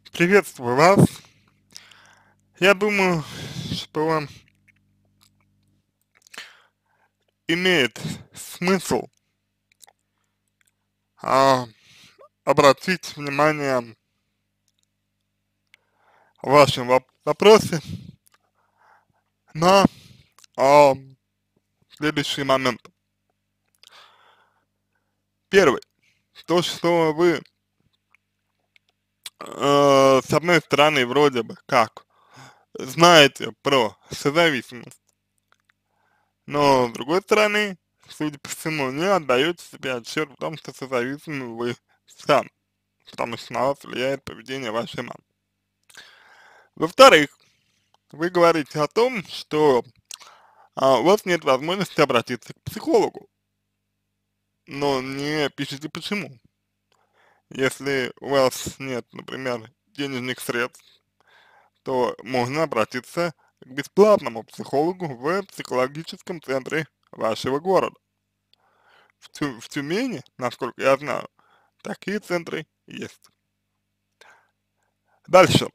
Приветствую вас. Я думаю, что имеет смысл а, обратить внимание в вашем вопросе на а, следующий момент. Первый. То, что вы с одной стороны вроде бы как знаете про созависимость, но с другой стороны, судя по всему, не отдаете себе отчет в том, что созависимы вы сами, потому что на вас влияет поведение вашей мамы. Во-вторых, вы говорите о том, что у вас нет возможности обратиться к психологу, но не пишите почему. Если у вас нет, например, денежных средств, то можно обратиться к бесплатному психологу в психологическом центре вашего города. В Тюмени, насколько я знаю, такие центры есть. Дальше.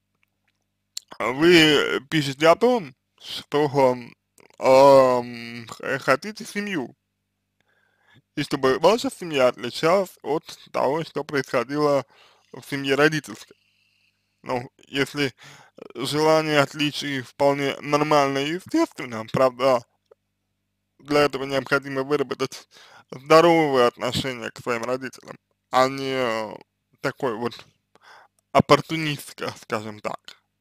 Вы пишете о том, что хотите семью, и чтобы ваша семья отличалась от того, что происходило в семье родительской. Ну, если желание отличий вполне нормально и естественно, правда, для этого необходимо выработать здоровые отношения к своим родителям, а не такой вот оппортунистское, скажем так.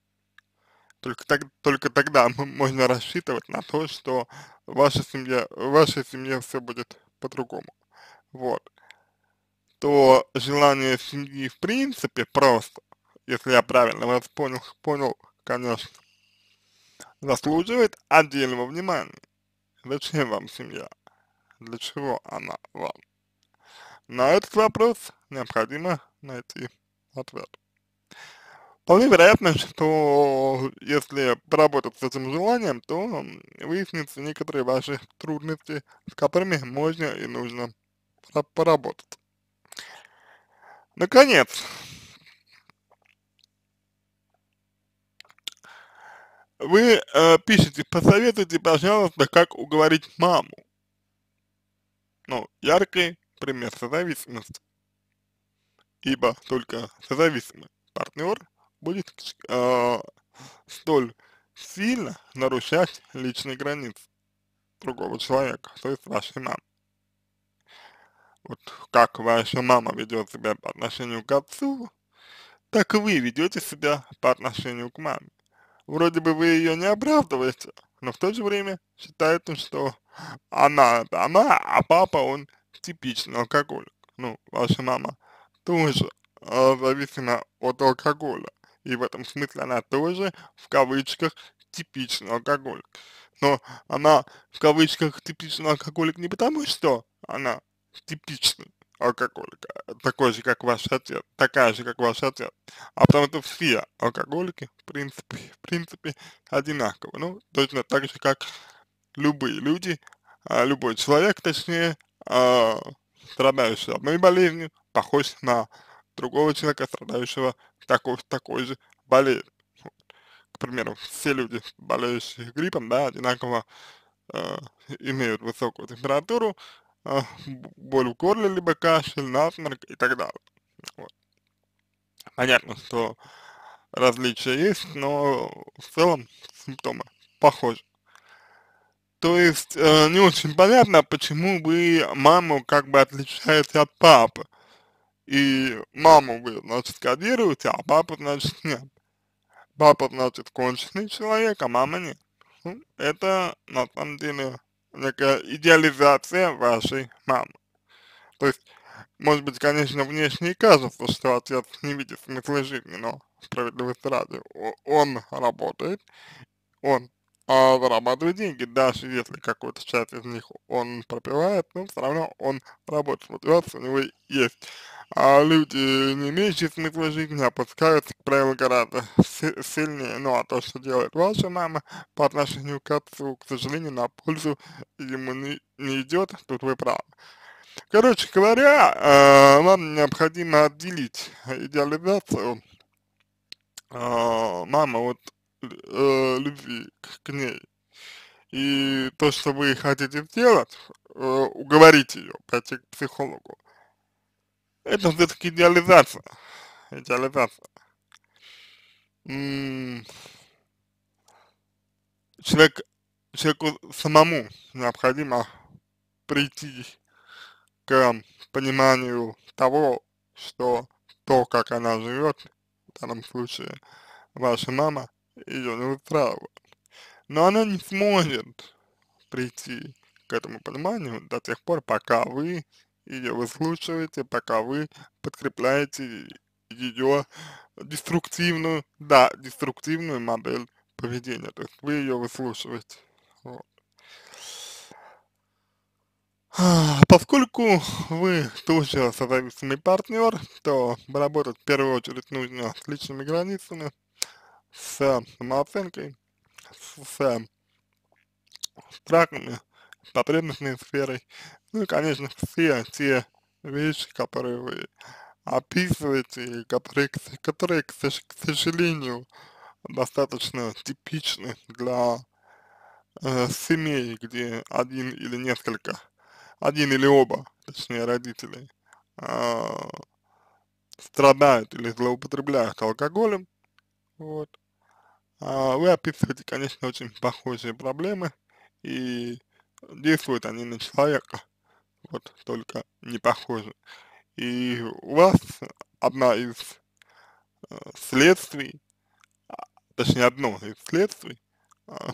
Только тогда можно рассчитывать на то, что в вашей семье все будет по-другому. Вот. То желание семьи в принципе просто, если я правильно вас понял, конечно, заслуживает отдельного внимания. Зачем вам семья? Для чего она вам? На этот вопрос необходимо найти ответ. Вполне вероятно, что если поработать с этим желанием, то выяснится некоторые ваши трудности, с которыми можно и нужно поработать. Наконец, вы пишете, посоветуйте, пожалуйста, как уговорить маму. Ну, яркий пример созависимости, ибо только созависимый партнер будет столь сильно нарушать личные границы другого человека, то есть вашей мамы. Вот как ваша мама ведет себя по отношению к отцу, так и вы ведете себя по отношению к маме. Вроде бы вы ее не оправдываете, но в то же время считаете, что она это она, а папа он типичный алкоголик. Ну, ваша мама тоже зависима от алкоголя. И в этом смысле она тоже, в кавычках, типичный алкоголик. Но она, в кавычках, типичный алкоголик не потому, что она типичный алкоголик, такой же, как ваш отец, такая же, как ваш отец, а потому что все алкоголики, в принципе, одинаковы. Ну, точно так же, как любые люди, любой человек, точнее, а, страдающий одной болезнью, похож на другого человека, страдающего такой же болезнью. К примеру, все люди, болеющие гриппом, да, одинаково э, имеют высокую температуру, боль в горле, либо кашель, насморк и так далее. Вот. Понятно, что различия есть, но в целом симптомы похожи. То есть не очень понятно, почему вы маму как бы отличаете от папы. И маму вы, значит, кодируете, а папу, значит, нет. Папа, значит, конченый человек, а мама нет. Ну, это, на самом деле, некая идеализация вашей мамы. То есть, может быть, конечно, внешне и кажется, что отец не видит смысла жизни, но справедливости ради, он работает, он зарабатывает деньги, даже если какую-то часть из них он пропивает, но все равно он работает, мотивация у него есть. А люди, не имеющие смысла жизни, опускаются, как правило, гораздо сильнее. Ну, а то, что делает ваша мама по отношению к отцу, к сожалению, на пользу ему не идет, тут вы правы. Короче говоря, вам необходимо отделить идеализацию мама вот любви к ней. И то, что вы хотите сделать, уговорить ее пойти к психологу, это все-таки идеализация. Идеализация. М, Человек, человеку самому необходимо прийти к пониманию того, что то, как она живет, в данном случае ваша мама, ее не устраивает. Но она не сможет прийти к этому пониманию до тех пор, пока вы ее выслушиваете, пока вы подкрепляете ее деструктивную, да, деструктивную модель поведения, то есть вы ее выслушиваете. Вот. Поскольку вы тоже созависимый партнер, то работать в первую очередь нужно с личными границами, с самооценкой, с страхами, потребностной сферой, ну и, конечно, все те вещи, которые вы описываете, и которые к сожалению, достаточно типичны для семей, где один или оба, точнее, родителей а, страдают или злоупотребляют алкоголем, вот. Вы описываете, конечно, очень похожие проблемы, и действуют они на человека, вот, только не похожи. И у вас одна из следствий, точнее, одно из следствий а,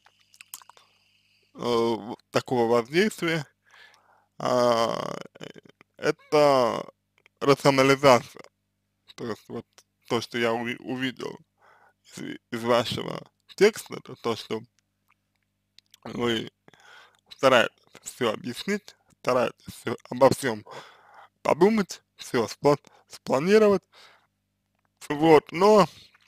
такого воздействия, а, э, это рационализация. То есть вот то, что я увидел из вашего текста, это то, что вы стараетесь все объяснить, стараетесь обо всем подумать, все спланировать, вот, но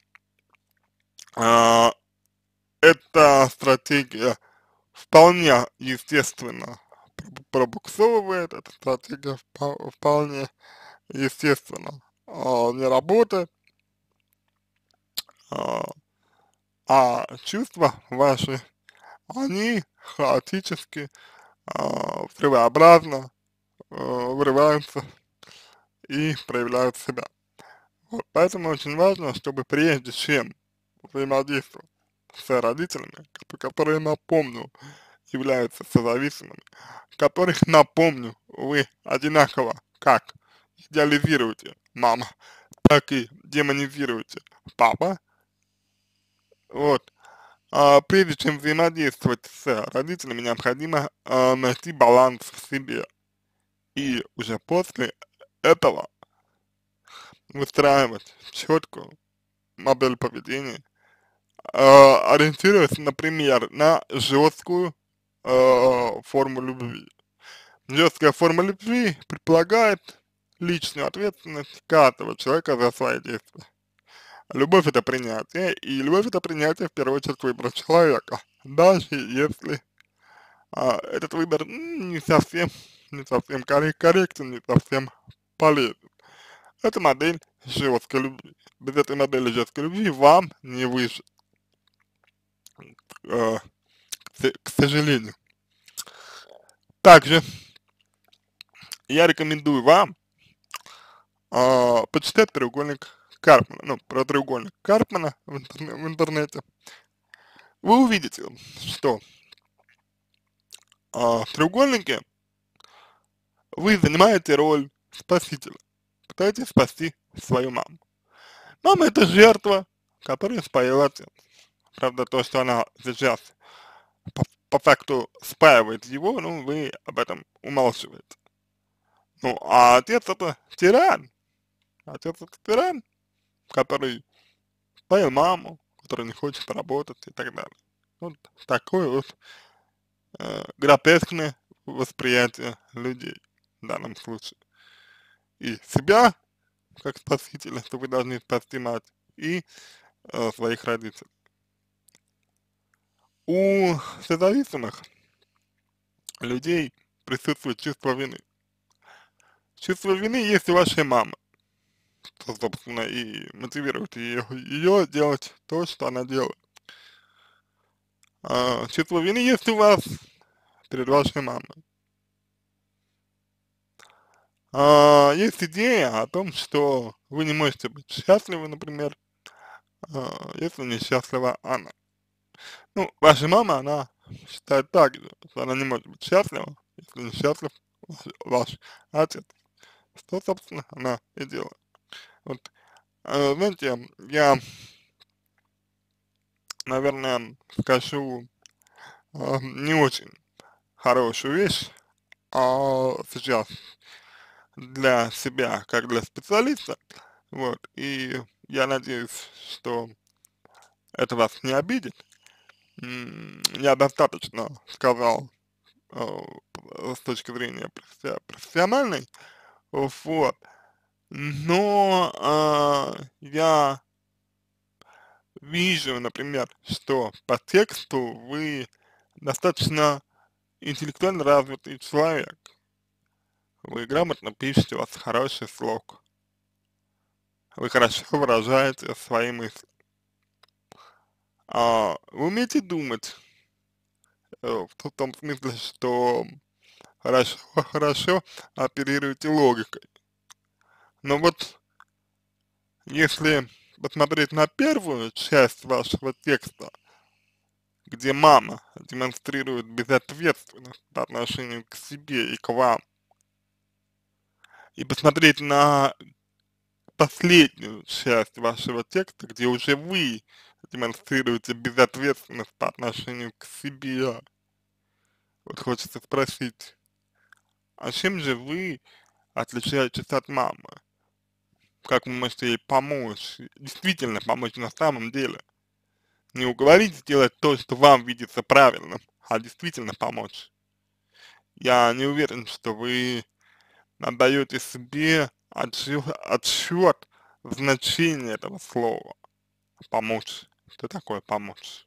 а, эта стратегия вполне естественно пробуксовывает, эта стратегия вполне естественно не работает, а, чувства ваши, они хаотически, взрывообразно вырываются и проявляют себя. Вот, поэтому очень важно, чтобы прежде чем взаимодействовать с родителями, которые, напомню, являются созависимыми, которых, напомню, вы одинаково как идеализируете мама, так и демонизируете папа, вот, прежде чем взаимодействовать с родителями, необходимо найти баланс в себе. И уже после этого выстраивать четкую модель поведения, ориентируясь, например, на жесткую форму любви. Жесткая форма любви предполагает личную ответственность каждого человека за свои действия. Любовь это принятие, и любовь это принятие в первую очередь выбора человека. Даже если этот выбор не совсем корректен, не совсем полезен. Это модель жесткой любви. Без этой модели жесткой любви вам не выжить, э, к сожалению. Также я рекомендую вам почитать треугольник Карпмана, ну, про треугольник Карпмана в интернете. Вы увидите, что в треугольнике вы занимаете роль спасителя, пытаетесь спасти свою маму. Мама это жертва, которая споет отец. Правда, то, что она сейчас по факту спаивает его, ну, вы об этом умалчиваете. Ну, а отец это тиран. Отец это тиран, который спаил маму, который не хочет работать и так далее. Вот такое вот гротескное восприятие людей в данном случае. И себя, как спасителя, что вы должны спасти мать, и своих родителей. У созависимых людей присутствует чувство вины. Чувство вины есть у вашей мамы. что, собственно, и мотивирует ее делать то, что она делает. Чувство вины есть у вас перед вашей мамой. Есть идея о том, что вы не можете быть счастливы, например, если не счастлива она. Ну, ваша мама, она считает так же, что она не может быть счастлива, если не счастлив ваш отец. Что, собственно, она и делает. Вот, знаете, я, наверное, скажу не очень хорошую вещь сейчас для себя, как для специалиста, вот, и я надеюсь, что это вас не обидит. Я достаточно сказал с точки зрения профессиональной, вот, но я вижу, например, что по тексту вы достаточно интеллектуально развитый человек, вы грамотно пишете, у вас хороший слог, вы хорошо выражаете свои мысли, вы умеете думать, в том смысле, что хорошо, хорошо оперируете логикой. Но вот если посмотреть на первую часть вашего текста, где мама демонстрирует безответственность по отношению к себе и к вам, и посмотреть на последнюю часть вашего текста, где уже вы демонстрируете безответственность по отношению к себе, вот хочется спросить, а чем же вы отличаетесь от мамы? Как вы можете ей помочь, действительно помочь на самом деле? Не уговорить сделать то, что вам видится правильным, а действительно помочь. Я не уверен, что вы отдаете себе отсчет в значении этого слова «помочь». Что такое «помочь»?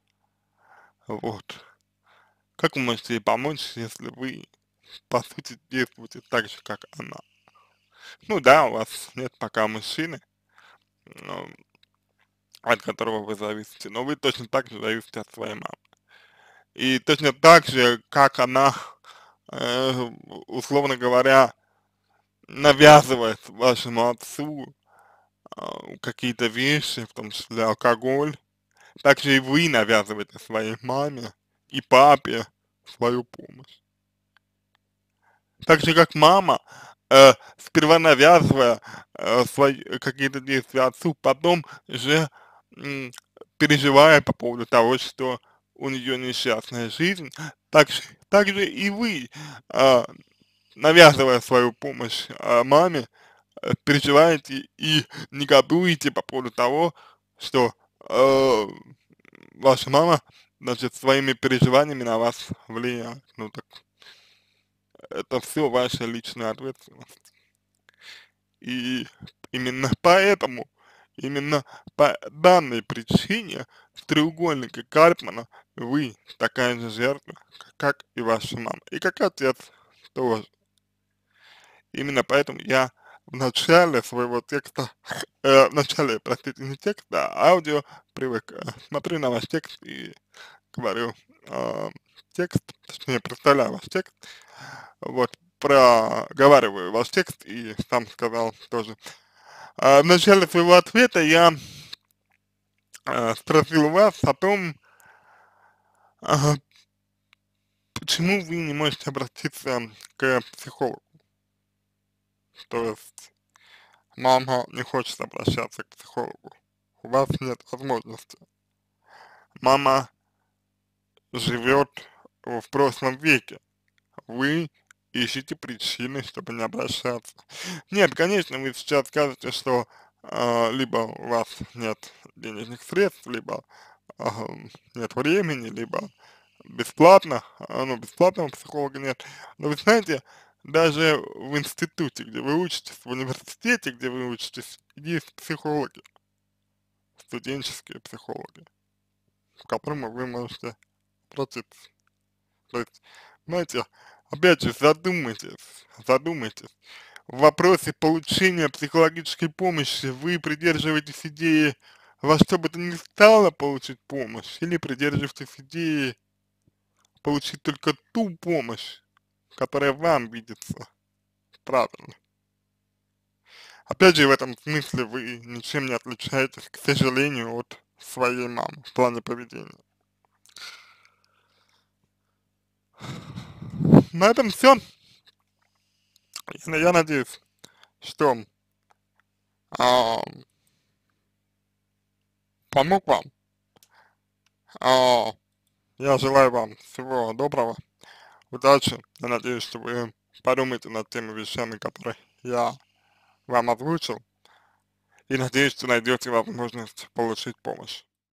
Вот. Как вы можете ей помочь, если вы, по сути, действуете так же, как она? Ну да, у вас нет пока мужчины, но, от которого вы зависите, но вы точно так же зависите от своей мамы. И точно так же, как она, э, условно говоря, навязывает вашему отцу какие-то вещи, в том числе алкоголь, также и вы навязываете своей маме и папе свою помощь. Так же, как мама, сперва навязывая свои какие-то действия отцу, потом же м, переживая по поводу того, что у нее несчастная жизнь, так же и вы, э, навязывая свою помощь маме, переживаете и негодуете по поводу того, что э, ваша мама, значит, своими переживаниями на вас влияет. Ну так это все ваша личная ответственность. И именно поэтому, именно по данной причине в треугольнике Карпмана вы такая же жертва, как и ваша мама. И как отец тоже. Именно поэтому я в начале своего текста, в начале, простите, не текста, а аудио привык, смотрю на ваш текст и говорю текст, точнее, представляю ваш текст, вот, проговариваю ваш текст и сам сказал тоже. В начале своего ответа я спросил вас о том, а, почему вы не можете обратиться к психологу, то есть мама не хочет обращаться к психологу, у вас нет возможности. Мама живет в прошлом веке, вы ищете причины, чтобы не обращаться. Нет, конечно, вы сейчас скажете, что либо у вас нет денежных средств, либо нет времени, либо бесплатно, ну, бесплатного психолога нет. Но вы знаете, даже в институте, где вы учитесь, в университете, где вы учитесь, есть психологи, студенческие психологи, к которым вы можете обратиться. То есть, знаете, опять же, задумайтесь, задумайтесь. в вопросе получения психологической помощи вы придерживаетесь идеи во что бы то ни стало получить помощь, или придерживаетесь идеи получить только ту помощь, которая вам видится правильной. Опять же, в этом смысле вы ничем не отличаетесь, к сожалению, от своей мамы в плане поведения. На этом все. Я надеюсь, что а, помог вам. А, я желаю вам всего доброго, удачи. Я надеюсь, что вы подумаете над теми вещами, которые я вам озвучил, и надеюсь, что найдете возможность получить помощь.